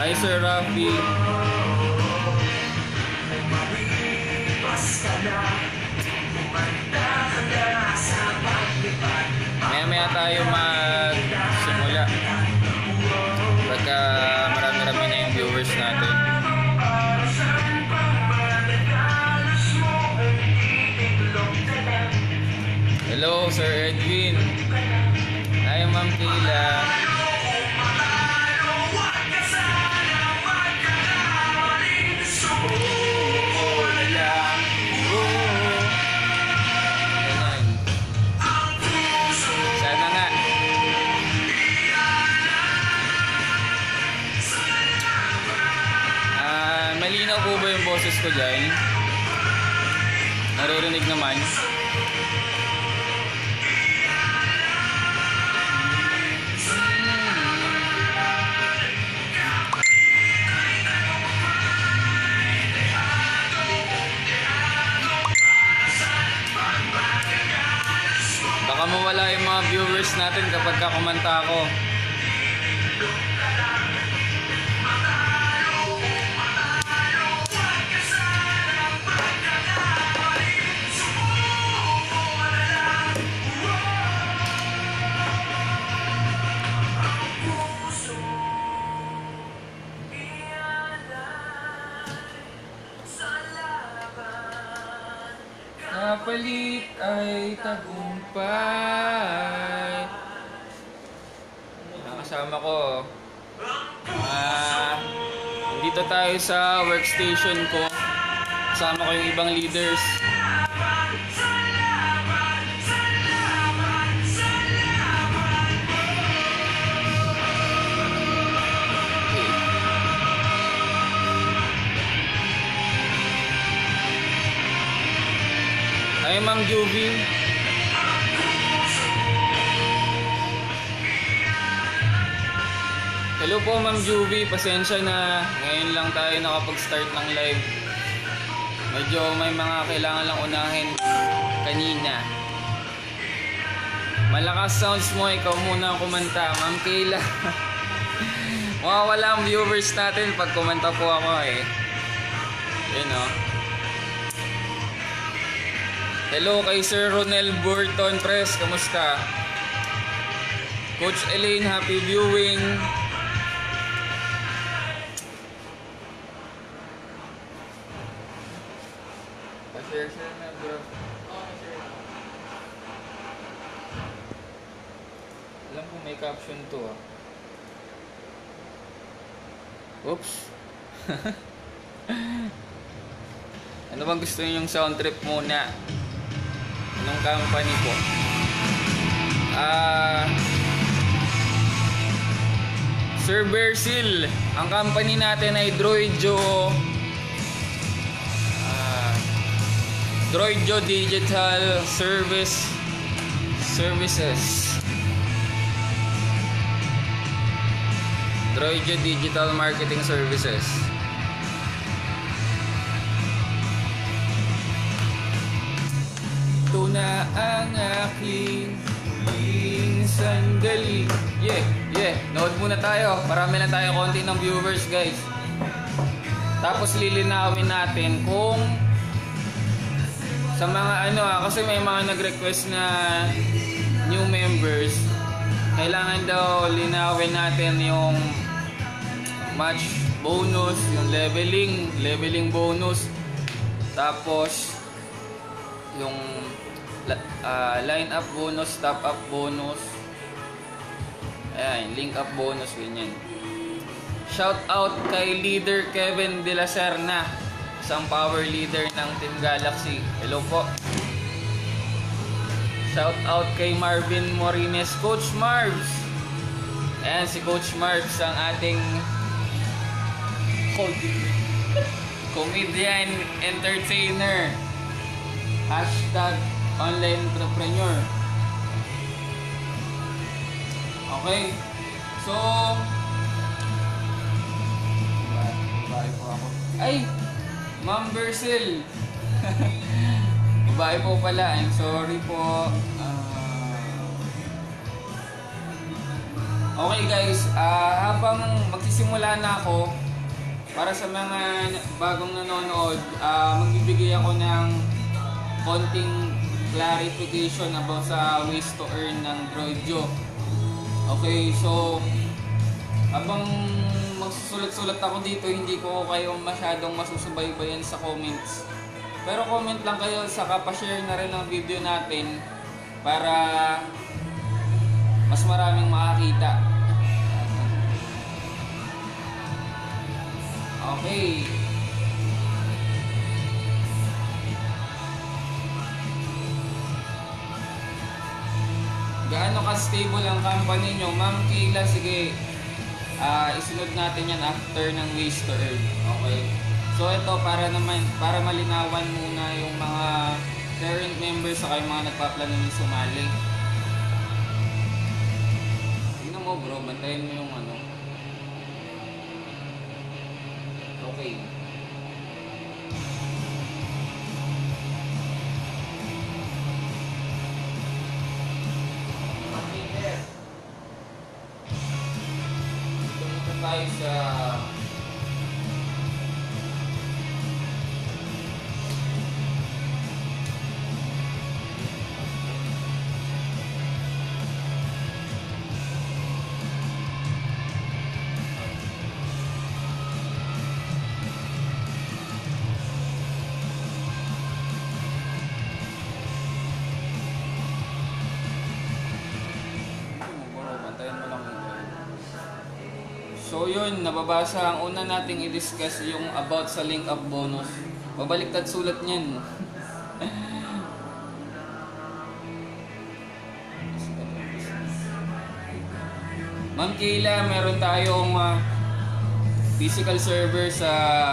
Hi Sir Rafi. Maya-maya tayo magsimula pagka marami-rami na yung viewers natin. Hello Sir Edwin. Hi Ma'am Kayla. Malinaw po ba yung boses ko dyan? Naririnig naman. Baka mawala yung mga viewers natin kapag kumanta ako. Kapalit ay tagumpay. Nakasama ko. Dito tayo sa workstation ko. Kasama ko yung ibang leaders. Hi Ma'am Juvie. Hello po Ma'am Juvie, pasensya na ngayon lang tayo nakapag-start ng live. Medyo may mga kailangan lang unahin kanina. Malakas sounds mo, ikaw muna ang kumanta Ma'am Kayla. Mawawala ang viewers natin pag kumanta po ako eh. Yun o. Hello kay Sir Ronel Burton Press, kamusta? Coach Elaine, happy viewing. Pa-share na bro. Alam ko may caption to ah. Oops. Ano bang gusto niyo yung sound trip muna? Anong company po? Sir Bersil, ang company natin ay Droidjo Digital Services. Droidjo Digital Marketing Services. Ito na ang aking huling sandali. Nood muna tayo. Marami lang tayo konti ng viewers guys. Tapos lilinawin natin kung sa mga kasi may mga nag-request na new members. Kailangan daw linawin natin yung match bonus, yung leveling bonus. Tapos yung line up bonus, top up bonus, ayan, link up bonus, ganyan. Shout out kay leader Kevin De La Serna, isang power leader ng Team Galaxy. Hello po. Shout out kay Marvin Morines, Coach Marvs. Ayan si Coach Marvs, ang ating comedian entertainer. Hashtag online entrepreneur. Okay. So, babae po ako. Ay! Ma'am Bersil. Babae po pala. I'm sorry po. Okay guys, habang magsisimula na ako, para sa mga bagong nanonood, magbibigay ako ng konting clarification about sa ways to earn ng Droidyo. Okay, so habang magsusulat-sulat ako dito, hindi ko kayo masyadong masusubaybayan sa comments. Pero comment lang kayo, saka pa-share na rin ang video natin para mas maraming makakita. Okay. Gaano ka-stable ang company nyo? Ma'am Kayla, sige. Isunod natin yan after ng ways to earn. Okay. So ito para malinawan muna yung mga current members sa yung mga nagpaplano ng sumali. Tingnan mo bro, bantayan mo yung ano. Okay. Dito tayo sa So yun, nababasa. Ang una nating i-discuss yung about sa link up bonus. Babaliktad sulat niyan. Ma'am Kayla, meron tayong physical server sa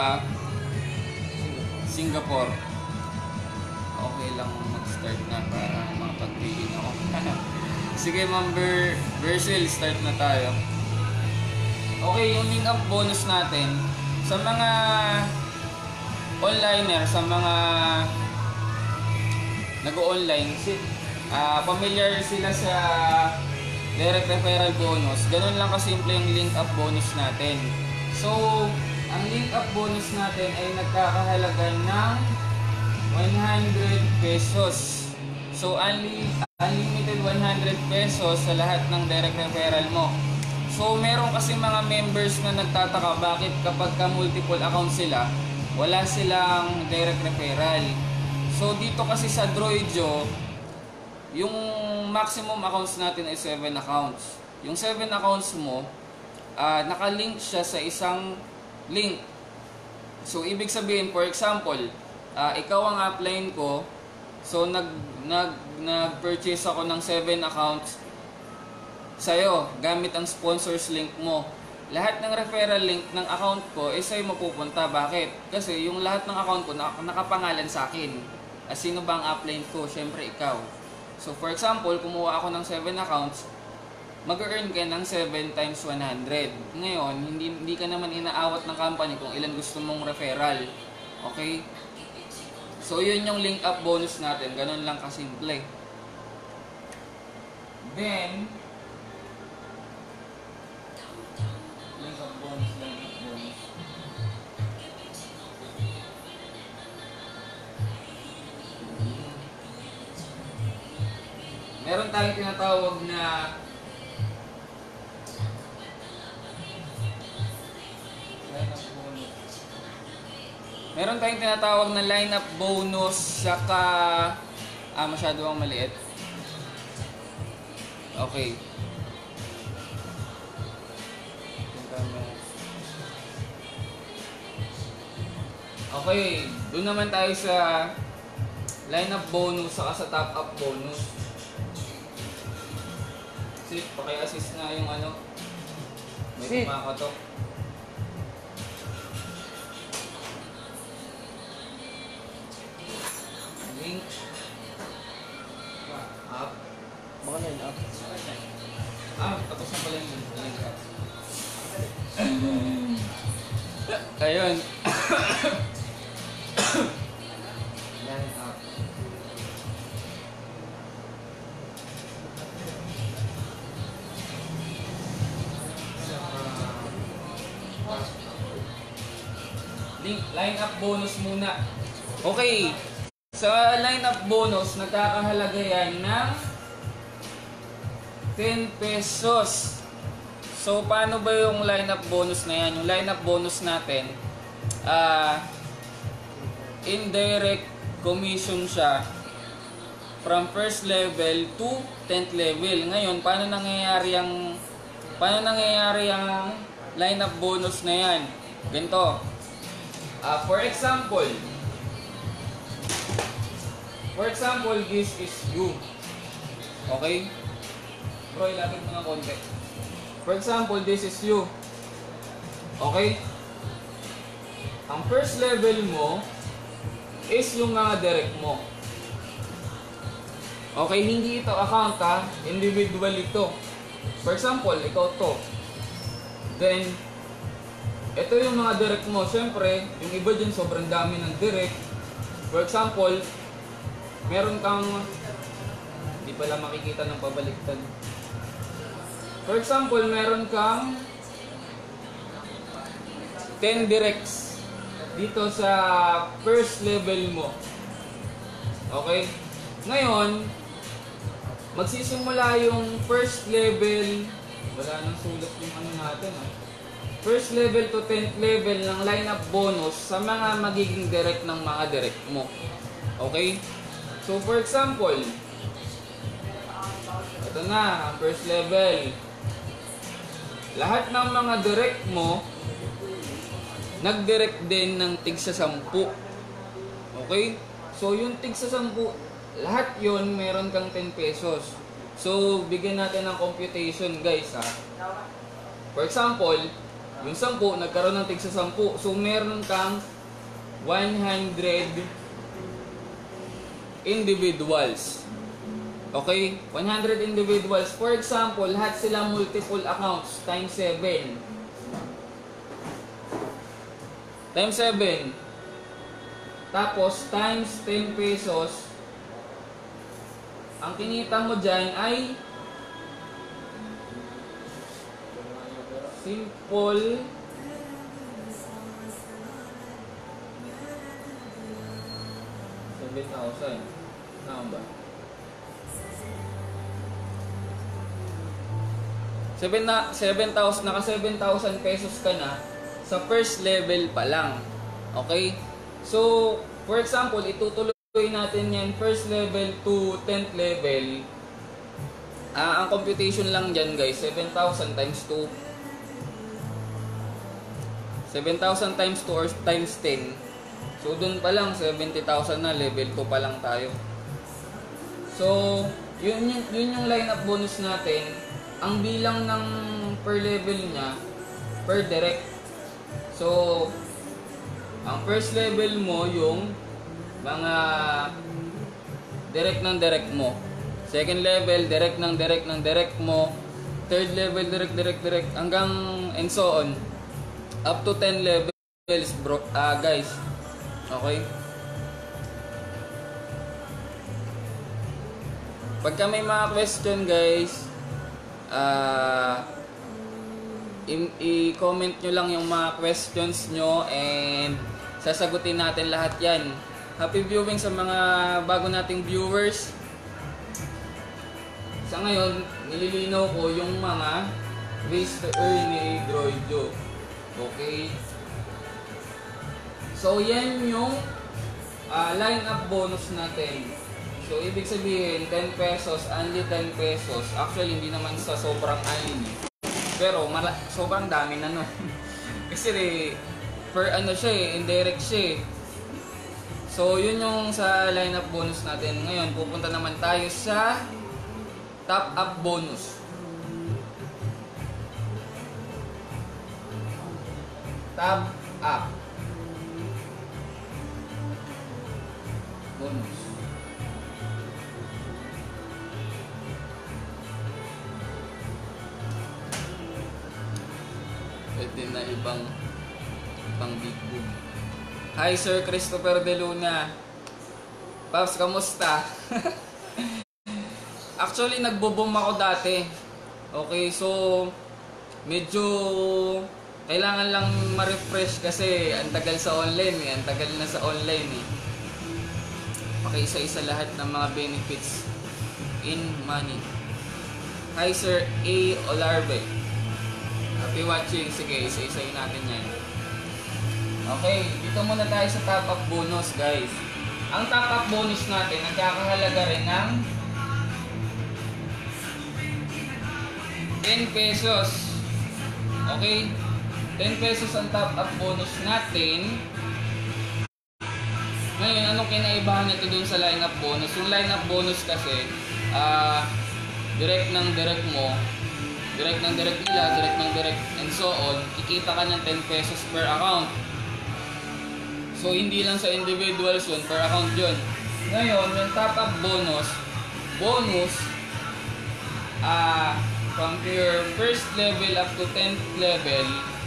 Singapore. Okay lang mag-start na para makapag-billing ako. Sige Ma'am Versil, start na tayo. Okay, yung link up bonus natin sa mga onliner, sa mga nag-o-online, familiar sila sa direct referral bonus. Ganun lang kasimple yung link up bonus natin. So, ang link up bonus natin ay nagkakahalaga ng 100 pesos. So, unlimited 100 pesos sa lahat ng direct referral mo. So, meron kasi mga members na nagtataka bakit kapag ka multiple account sila, wala silang direct referral. So, dito kasi sa Droidyo, yung maximum accounts natin ay 7 accounts. Yung 7 accounts mo, nakalink siya sa isang link. So, ibig sabihin, for example, ikaw ang upline ko, so nag-purchase ako ng 7 accounts sa'yo, gamit ang sponsors link mo. Lahat ng referral link ng account ko ay sa'yo mapupunta. Bakit? Kasi yung lahat ng account ko nakapangalan sa akin. Sino ba ang upline ko? Siyempre ikaw. So for example, kumuha ako ng 7 accounts, mag-earn ka ng 7 times 100. Ngayon, hindi ka naman inaawat ng company kung ilan gusto mong referral. Okay? So yun yung link up bonus natin. Ganun lang kasimple. Then, link up bonus. Meron tayong tinatawag na lineup bonus saka masyado ang maliit. Okay. Okay, doon naman tayo sa lineup bonus saka sa top up bonus. Sit, paki-assist na yung ano. May kumakatok. Link. Up. Baka na yun up. Tapos na pala yung link up. Ayun. Link up. Lineup bonus muna. Okay. Sa lineup bonus, nagkakahalaga yan ng 10 pesos. So, paano ba yung lineup bonus na yan? Yung lineup bonus natin, indirect commission siya from first level to 10th level. Ngayon, paano nangyayari ang lineup bonus na yan? Ganito. For example, this is you. Okay? Troy, lapit mo ng konti. For example, this is you. Okay? Ang first level mo is yung mga direct mo. Okay, hindi ito account ha, individual ito. For example, ikaw to. Then, ito yung mga direct mo. Siyempre, yung iba dyan sobrang dami ng direct. For example, meron kang, hindi pala makikita ng pabaliktad. For example, meron kang 10 directs dito sa first level mo. Okay? Ngayon, magsisimula yung first level, wala nang sulat yung ano natin ha. First level to 10th level ng lineup bonus sa mga magiging direct ng mga direct mo. Okay? So for example, ito na, ang first level. Lahat ng mga direct mo, nag-direct din ng tig sa 10. Okay? So, yung tig sa 10, lahat yon meron kang 10 pesos. So, bigyan natin ng computation, guys, ha? For example, yung 10, nagkaroon ng tig sa 10. So, meron kang 100 individuals. Okay? 100 individuals. For example, lahat sila multiple accounts times 7. Times 7. Tapos, times 10 pesos. Ang kinita mo dyan ay simple 7,000. Tama ba? 7,000, naka 7,000 pesos ka na sa first level pa lang. Okay? So, for example, itutuloy natin yan first level to 10th level. Ang computation lang dyan, guys, 7,000 times 2. 7,000 times 2 or times 10. So, dun pa lang, 70,000 na, level 2 pa lang tayo. So, yun yung lineup bonus natin. Ang bilang ng per level niya, per direct. So, ang first level mo, yung mga direct ng direct mo. Second level, direct ng direct mo. Third level, direct, hanggang and so on. Up to 10 levels, bro, guys. Okay? Pagka may mga question, guys, i-comment nyo lang yung mga questions nyo and sasagutin natin lahat yan. Happy viewing sa mga bago nating viewers. Sa ngayon, nililinaw ko yung mga ways to earn ni Droidyo. Okay? So, yan yung line-up bonus natin. So, ibig sabihin, 10 pesos, only 10 pesos. Actually, hindi naman sa sobrang only. Pero, sobrang dami na nun. Kasi, per ano siya indirect siya. So, yun yung sa lineup bonus natin. Ngayon, pupunta naman tayo sa top-up bonus. Top-up bonus. Pwede na ibang big boom. Hi Sir Christopher De Luna. Paps, kamusta? Actually, nagbo-boom ako dati. Okay, so medyo Kailangan lang ma-refresh kasi ang tagal sa online eh. Ang tagal na sa online eh. Pakiisa-isa lahat ng mga benefits in money. Hi Sir A. Olarbe. Happy watching. Sige, isa-isayin natin yan. Okay, dito muna tayo sa top up bonus guys. Ang top up bonus natin, nagkakahalaga rin ng 10 pesos. Okay? 10 pesos ang top up bonus natin. Ngayon, anong kinaibahan nito dun sa line up bonus? Yung line up bonus kasi, direct ng direct mo, direct ng direct nila, direct ng direct, and so on, kikita ka ng 10 pesos per account. So, hindi lang sa individuals yun, per account yun. Ngayon, yung top up bonus, from your first level up to 10th level,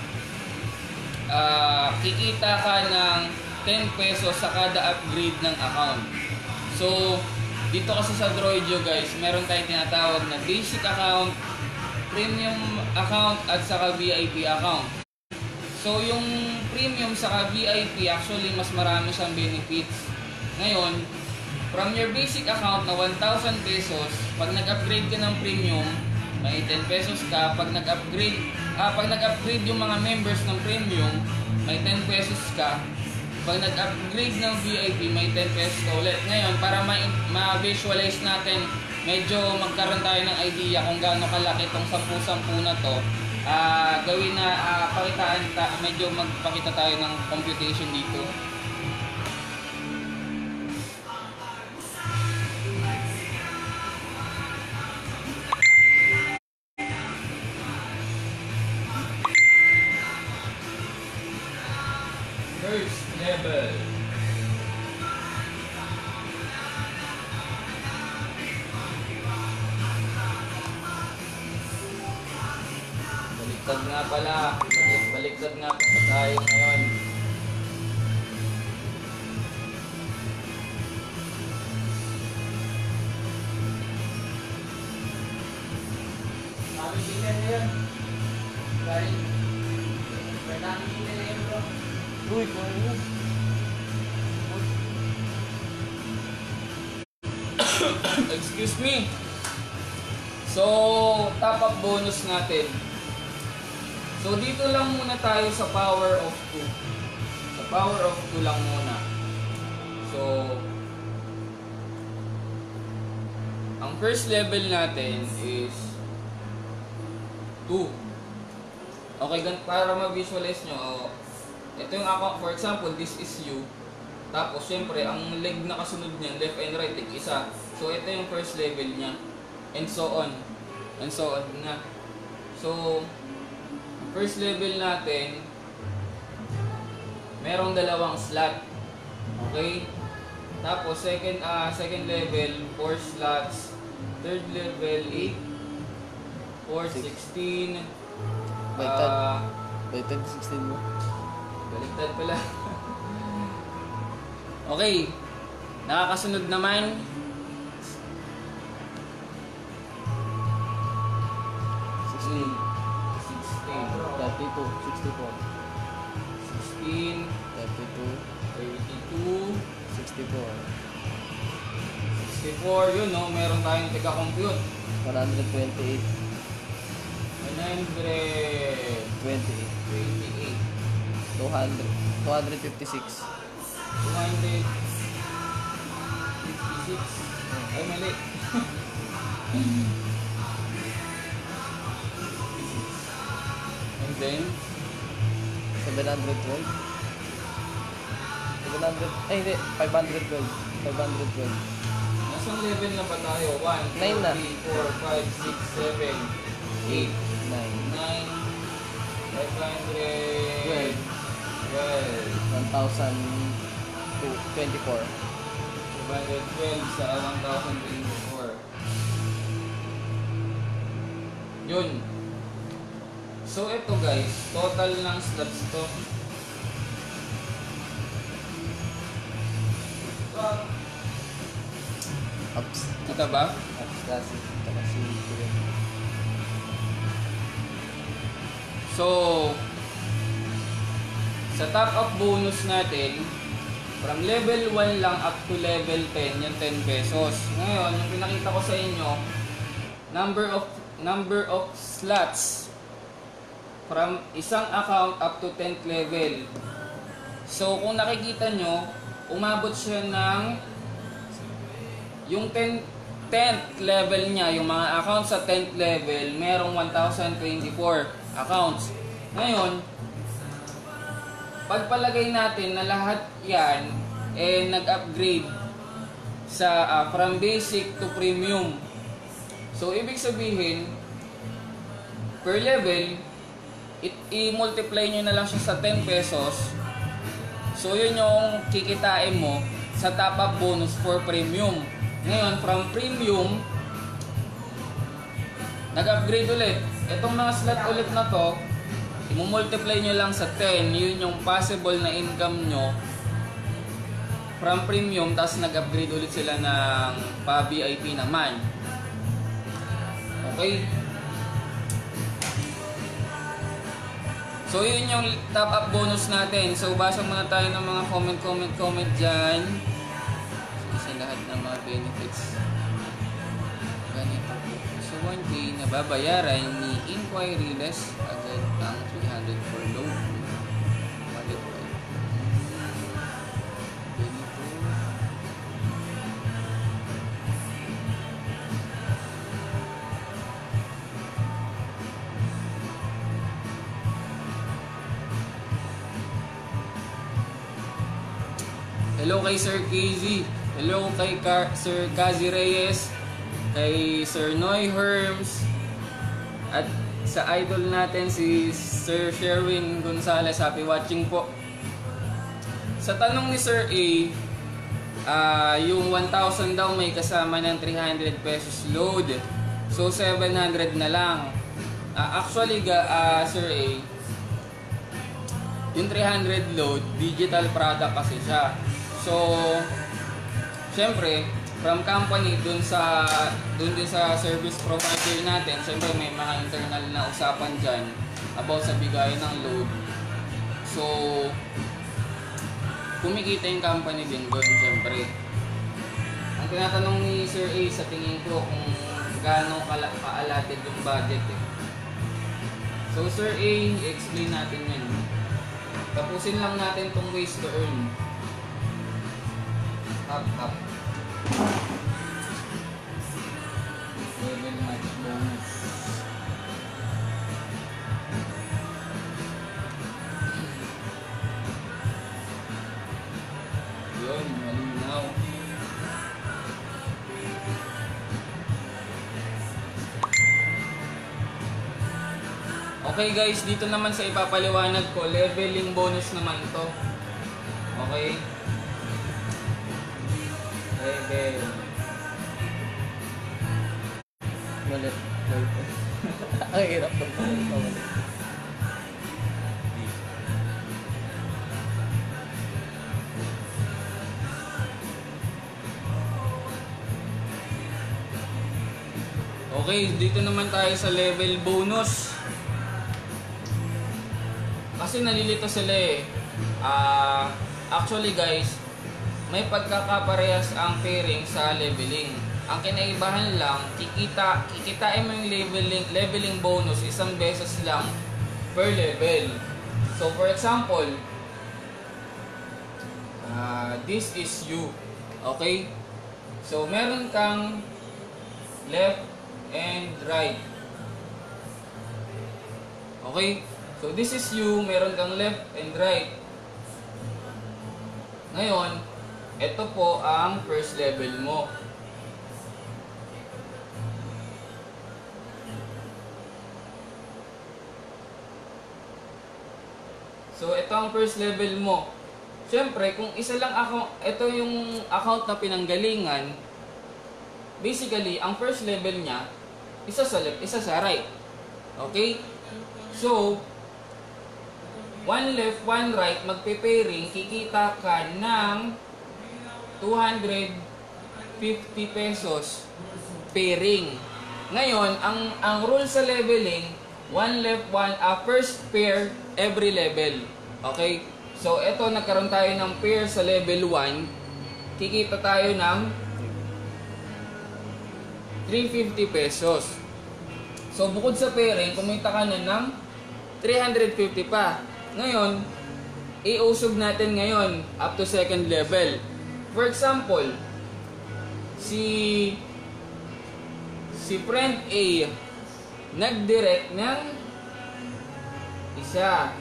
kikita ka ng 10 pesos sa kada upgrade ng account. So, dito kasi sa Droidyo guys, meron tayong tinatawag na basic account, premium account, at saka VIP account. So, yung premium saka VIP, actually, mas marami siyang benefits. Ngayon, from your basic account na 1,000 pesos, pag nag-upgrade ka ng premium, may 10 pesos ka. Pag nag-upgrade yung mga members ng premium, may 10 pesos ka. Pag nag-upgrade ng VIP, may 10 pesos ka ulit. Ngayon, para ma-visualize natin, medyo magkaroon tayo ng idea kung gaano kalaki itong 10-10 na to. Medyo magpakita tayo ng computation dito. First level. Baliktad nga pala. Baliktad nga pala tayo ngayon. Sabi sila na yan. Dahil pwedang sila na yan bro. Uy, kaya excuse me. So, top up bonus natin. So, dito lang muna tayo sa power of 2. Sa power of 2 lang muna. So, ang first level natin is 2. Okay, para ma-visualize nyo, ito yung account, for example, this is you. Tapos, syempre, ang leg na kasunod niyan, left and right, isa. So, ito yung first level niya. And so on. And so on na. So, first level natin, merong dalawang slot. Okay? Tapos, second level, 4 slots. Third level, 8. 4, 16. Baliktad 16 mo. Baliktad pala. Okay. Nakakasunod naman. 16. 32, 64. 16. 32, 32. 64. 64. Yun, no? Meron tayong tiga-compute. 128. 128. 256. 256. Ay, mali. And then, 712. 700, ay hindi, 512. 512. nasang level na ba tayo? 1, 2, 9 na. 3, 4, 5, 6, 7, 8, 9. 9, 500, 12, 1,024. 512 sa 1,024. Yun. So, ito guys, total ng slots to. Ups. Kita ba? Ups kasi. Ito kasi. So, sa top up bonus natin, from level 1 lang up to level 10, yung 10 pesos. Ngayon, yung pinakita ko sa inyo, number of slots from isang account up to 10th level. So, kung nakikita nyo, umabot siya ng yung 10th level niya, yung mga accounts sa 10th level, merong 1,024 accounts. Ngayon, pagpalagay natin na lahat yan nag-upgrade sa from basic to premium. So, ibig sabihin, per level, i-multiply nyo na lang siya sa 10 pesos. So, yun yung kikitain mo sa top up bonus for premium. Ngayon, from premium, nag-upgrade ulit. Itong mga slot ulit na to, i-multiply nyo lang sa 10. Yun yung possible na income nyo from premium. Tapos nag-upgrade ulit sila ng pa-VIP naman. Okay? So, yun yung top up bonus natin. So, basa muna tayo ng mga comment dyan. So, lahat ng mga benefits. Ganito. So, 1K na babayaran ni Inquiry less agad ang 300 for load. Malit ba? Ganito. Hello kay Sir KZ. Hello kay Sir Kazi Reyes. Kay Sir Noy Herms. At sa idol natin si Sir Sherwin Gonzalez. Happy watching po. Sa tanong ni Sir A, yung 1,000 daw may kasama ng 300 pesos load. So 700 na lang. Actually, Sir A, yung 300 load, digital product kasi siya. So, syempre, from company dun din sa service provider natin, syempre may mga internal na usapan dyan about sa bigay ng load. So, kumikita yung company din dun, syempre. Ang tinatanong ni Sir A sa tingin ko kung gaano ka-allotted yung budget eh. So, Sir A, explain natin yan. Tapusin lang natin tong ways to earn. Up. Level match bonus. Yun, malinaw. Okay guys, dito naman sa ipapaliwanag ko, leveling bonus naman to. Okay? Level. Malit. Ang hirap ng malit. Okay, dito naman tayo sa level bonus. Kasi nalilito sila eh. Actually guys, may pagkakaparehas ang pairing sa leveling. Ang kinaibahan lang, kikitain mo yung leveling bonus isang beses lang per level. So for example, this is you. Okay? So meron kang left and right. Okay? So this is you, meron kang left and right. Ngayon, ito po ang first level mo. So ito ang first level mo. Siyempre, kung isa lang account, ito yung account na pinanggalingan, basically, ang first level niya, isa sa left, isa sa right. Okay? So, one left, one right, magpe-pairing, kikita ka ng 250 pesos pairing. Ngayon, ang rule sa leveling, one left, one, first pair every level. Okay? So, eto, nagkaroon tayo ng pair sa level 1. Kikita tayo ng 350 pesos. So, bukod sa pairing, kumita ka na ng 350 pa. Ngayon, iusog natin ngayon up to second level. For example, si friend A nag-direct ng isa.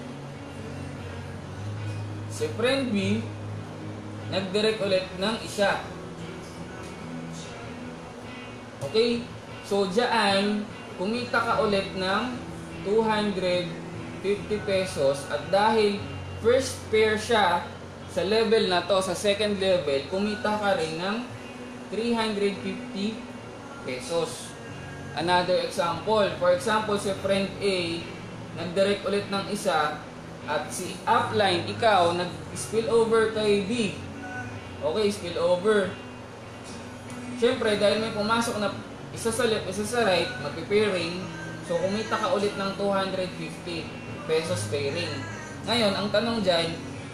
Si friend B nag-direct ulit ng isa. Okay? So, dyan, kumita ka ulit ng 250 pesos. At dahil first pair siya sa level na to, sa second level, kumita ka rin ng 350 pesos. Another example. For example, si friend A nag-direct ulit ng isa. At si upline, ikaw, nag-spill over kay B. Okay, spill over. Siyempre, dahil may pumasok na isa sa left, isa sa right, magpipairing. So, kumita ka ulit ng 250 pesos pairing. Ngayon, ang tanong dyan,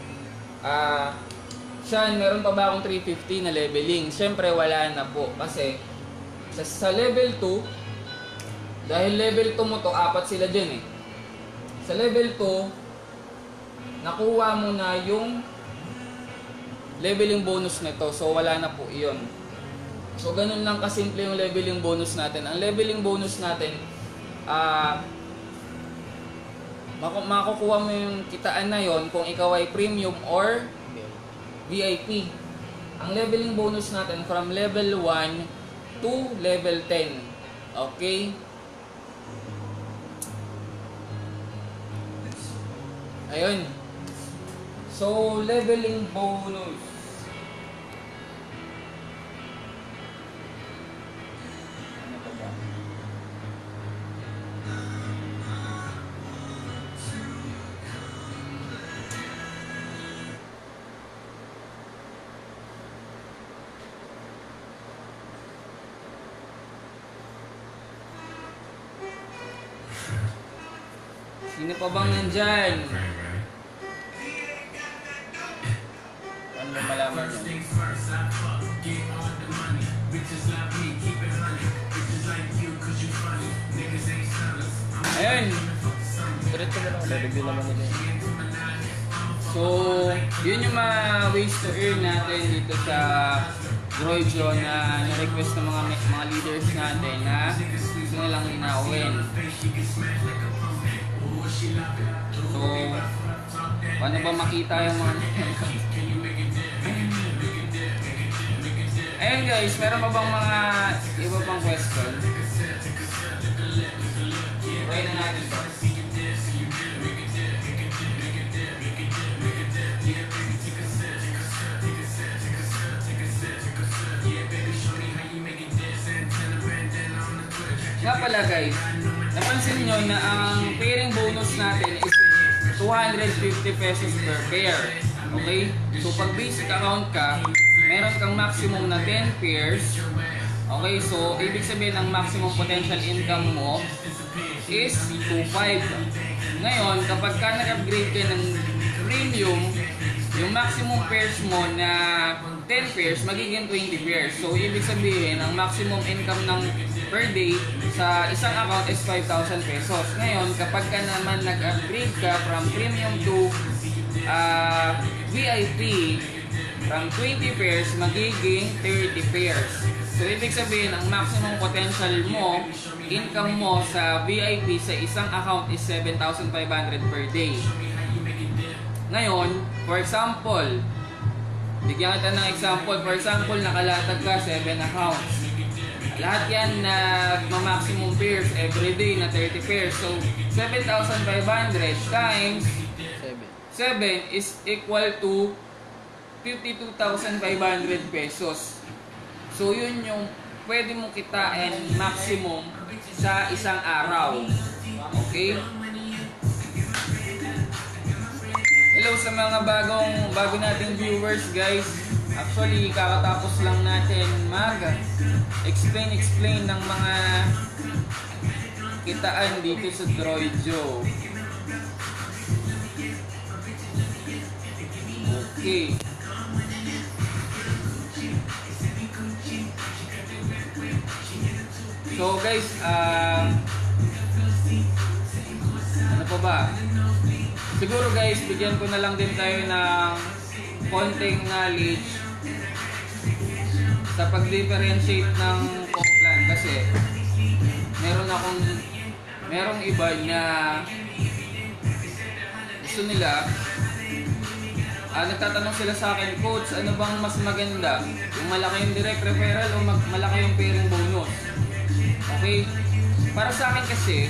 Sean, meron pa ba akong 350 na leveling? Siyempre, wala na po. Kasi, sa level 2, dahil level 2 mo to, 4 sila dyan eh. Sa level 2, nakuha mo na yung leveling bonus nito. So, wala na po iyon. So, ganun lang kasimple yung leveling bonus natin. Ang leveling bonus natin, makukuha mo yung kitaan na yon kung ikaw ay premium or VIP. Ang leveling bonus natin from level 1 to level 10. Okay? Ayun. So, leveling bonus. Ano pa ba? Sino pa bang nandyan? Ano malaman yun? Ayun! Diretso mo lang. Review naman nila. So, yun yung mga ways to earn natin dito sa Droidjo na na-request ng mga leaders natin na gusto nilang linawin. So, paano ba makita yung mga ayun guys, meron pa bang mga iba pang question? Try na natin to. Nga pala guys, napansin nyo na ang pairing bonus natin is 250 pesos per pair. Okay? So pag basic account ka, meron kang maximum na 10 pairs. Okay? So ibig sabihin ang maximum potential income mo is 2.5. Ngayon, kapag ka nag-upgrade ka ng premium, yung maximum pairs mo na 10 pairs, magiging 20 pairs. So ibig sabihin, ang maximum income ng per day sa isang account is 5,000 pesos. Ngayon, kapag ka naman nag-upgrade ka from premium to VIP, from 20 pairs, magiging 30 pairs. So, ibig sabihin, ang maximum potential mo, income mo sa VIP sa isang account is 7,500 per day. Ngayon, for example, bigyan kita ng example. For example, nakalatag ka 7 accounts. Lahat yan na maximum pairs every day na 30 pairs. So, 7,500 times 7 is equal to 52,500 pesos. So, yun yung pwede mong kitain maximum sa isang araw. Okay? Hello sa mga bago nating viewers guys. Actually, kakatapos lang natin explain ng mga kitaan dito sa Droidjo. Okay. So guys, ano pa ba? Siguro guys, bigyan ko na lang din tayo ng konting knowledge sa pag-differentiate ng Complan kasi merong iba na gusto nila nagtatanong sila sa akin, Coach, ano bang mas maganda? Yung malaki yung direct referral o malaki yung pairing bonus? Okay? Para sa akin kasi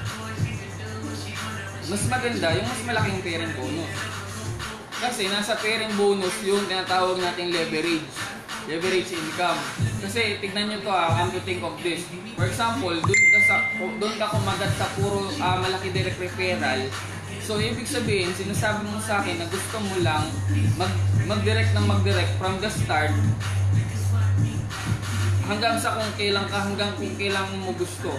mas maganda yung mas malaking pairing bonus. Kasi nasa pairing bonus yung tinatawag nating leverage income. Kasi tignan nyo to come to think of this. For example, doon ka kumagat sa puro malaki direct referral. So ibig sabihin, sinasabi mo sa akin na gusto mo lang mag-direct from the start hanggang sa kung kailan mo gusto.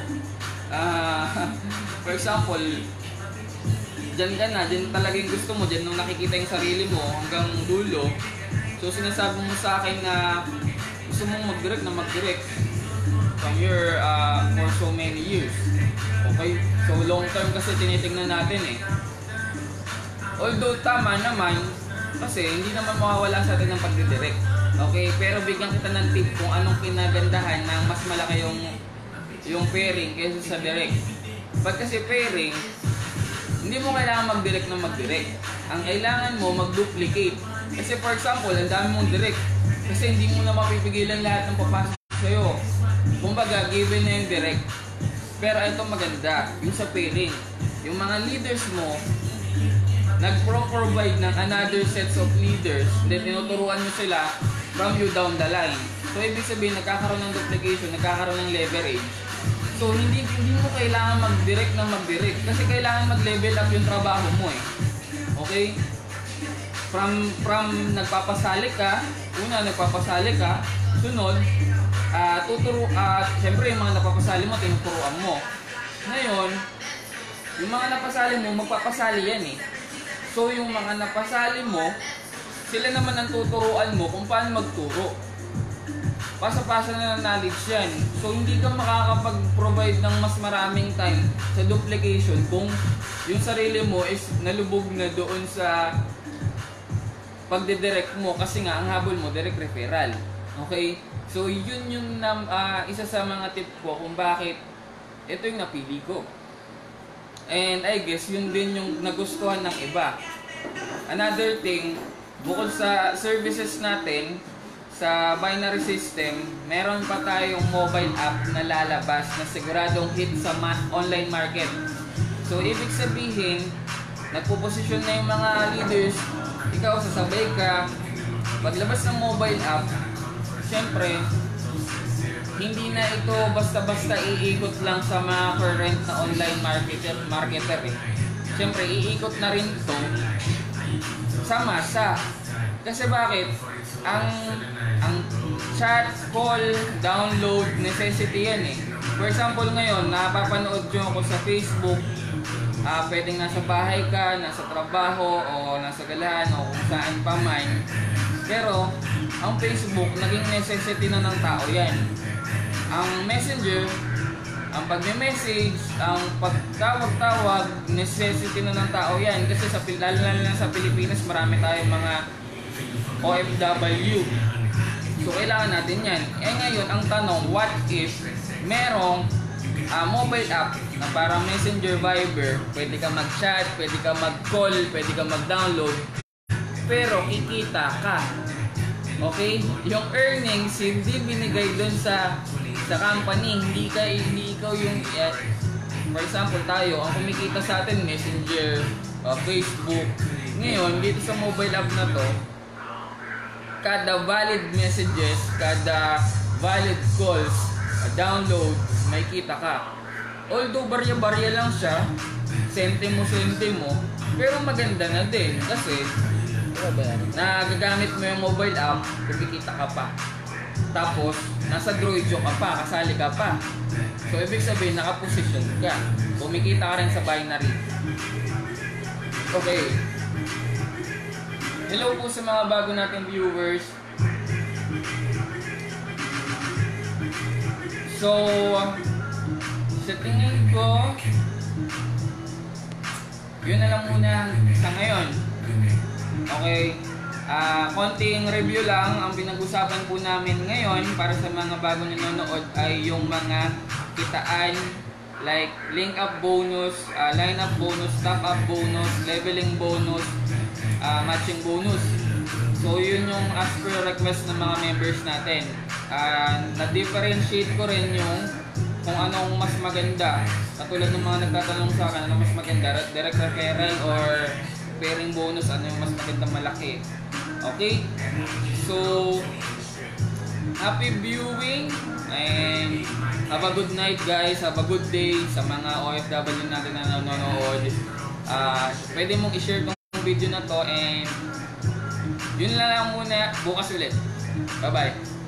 For example, dyan ka na, dyan talaga yung gusto mo, dyan nung nakikita yung sarili mo hanggang dulo. So sinasabi mo sa akin na gusto mong mag-direct from your for so many years. Okay? So long term kasi tinitingnan natin eh. Although tama naman, kasi hindi naman mawawala sa atin ng pagdidirect. Okay? Pero bigyan kita ng tip kung anong pinagandahan na mas malaki yung pairing kaysa sa direct. Pag kasi pairing, hindi mo kailangan mag-direct na mag-direct. Ang kailangan mo mag-duplicate. Kasi for example, ang dami mong direct. Kasi hindi mo na mapipigilan lahat ng papasok sa'yo. Kumbaga, given na yung direct. Pero ito maganda, yung sa pairing. Yung mga leaders mo, nag-provide ng another sets of leaders, then tinuturuan nyo sila from you down the line. So, ibig sabihin, nagkakaroon ng duplication, nagkakaroon ng leverage. So, hindi mo kailangan mag-direct na mag-direct. Kasi kailangan mag-level up yung trabaho mo eh. Okay? From nagpapasali ka, sunod, siyempre yung mga napapasali mo, tinuturuan mo. Ngayon, yung mga napasali mo, magpapasali yan eh. So, yung mga napasali mo, sila naman ang tuturuan mo kung paano magturo. Pasa-pasa na ng knowledge yan. So, hindi ka makakapag-provide ng mas maraming time sa duplication kung yung sarili mo is nalubog na doon sa pagdidirect mo kasi nga ang habol mo, direct referral. Okay? So, yun yung isa sa mga tip ko kung bakit ito yung napili ko. And I guess yun din yung nagustuhan ng iba. Another thing, bukod sa services natin, sa binary system, meron pa tayong mobile app na lalabas na siguradong hit sa online market. So, ibig sabihin, nagpo-position na yung mga leaders, ikaw sasabay ka, paglabas ng mobile app, syempre, hindi na ito basta-basta iikot lang sa mga current na online marketer eh. Syempre, iikot na rin ito sa masa. Kasi bakit? Ang chat, call, download, necessity yan eh. For example ngayon, napapanood nyo ako sa Facebook, pwedeng nasa bahay ka, nasa trabaho, o nasa galahan, o kung saan pa man. Pero, ang Facebook, naging necessity na ng tao yan. Ang Messenger, ang pag-message, ang pagtawag-tawag, necessity na ng tao yan. Kasi lalo na sa Pilipinas, marami tayong mga OFW. So, kailangan natin yan. Eh ngayon, ang tanong, what if merong mobile app na parang Messenger, Viber, pwede ka mag-chat, pwede ka mag-call, pwede ka mag-download, pero kikita ka. Okay? Yung earnings, hindi binigay dun sa company, hindi ikaw yung for example tayo, ang kumikita sa atin Messenger, Facebook. Ngayon dito sa mobile app na to, kada valid messages, kada valid calls, download, may kita ka. Although barya-barya lang siya, sentimo, pero maganda na din kasi nagagamit mo yung mobile app, kumikita ka pa. Tapos, nasa Droidjo ka pa, kasali ka pa. So, ibig sabihin, nakaposition ka. Kumikita ka rin sa binary. Okay. Hello po sa mga bago nating viewers. So, sa tingin ko, yun na lang muna sa ngayon. Okay, konting review lang. Ang pinag-usapan po namin ngayon para sa mga bago nanonood ay yung mga kitaan like link up bonus, line up bonus, stock up bonus, leveling bonus, matching bonus. So yun yung as per request ng mga members natin. Na-differentiate ko rin yung kung anong mas maganda. Katulad ng mga nagtatanong sa akin, ano mas maganda, direct referral or pairing bonus, ano yung mas magandang malaki. Okay? So, happy viewing and have a good night guys, have a good day sa mga OFW natin na nanonood. Pwede mong i-share tong video na to and yun lang muna, bukas ulit. Bye bye.